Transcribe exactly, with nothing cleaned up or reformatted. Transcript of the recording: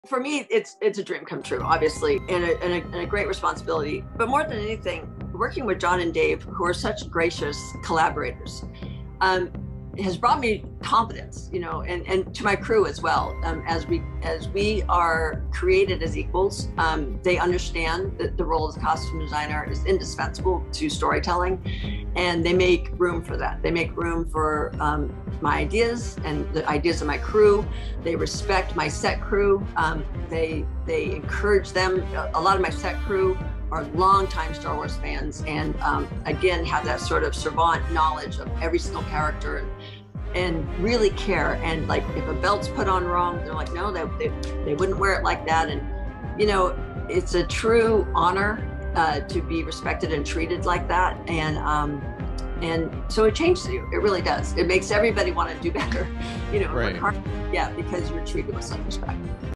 For me, it's it's a dream come true, obviously, and a, and, a, and a great responsibility. But more than anything, working with John and Dave, who are such gracious collaborators, um, has brought me confidence, you know, and, and to my crew as well. Um, as we as we are created as equals, um, they understand that the role as a costume designer is indispensable to storytelling, and they make room for that. They make room for um, my ideas and the ideas of my crew. They respect my set crew. Um, they they encourage them. A lot of my set crew are longtime Star Wars fans, and um, again have that sort of savant knowledge of every single character, and, and really care. And like, if a belt's put on wrong, they're like, no, they, they, they wouldn't wear it like that. And you know, it's a true honor uh, to be respected and treated like that. And um, and so it changes you. It really does. It makes everybody want to do better. You know, Right. work hard. Yeah, because you're treated with such respect.